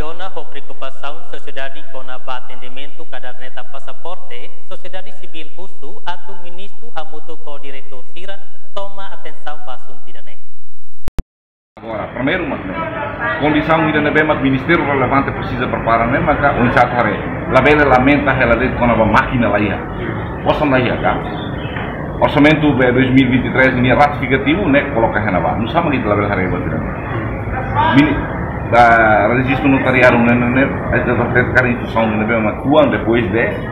Iona ho preocupação sociedade com a atendimento caderneta passaporte, sociedade civil usu atau ministro hamuto co diretor Sira toma atenção basun tidane. Agora, primeiro, condição ainda não é mas o Ministério relevante precisa preparar, né? Mas um chato hari, lá bem lamenta ela de com a máquina lá ia, possam lá ia cá. Orçamento 2023 ini ratifikativo, né? Coloca renova, não sabe que lá bem hari buat da registro notarial, né? Ada terkait instituição, né? Mas depois de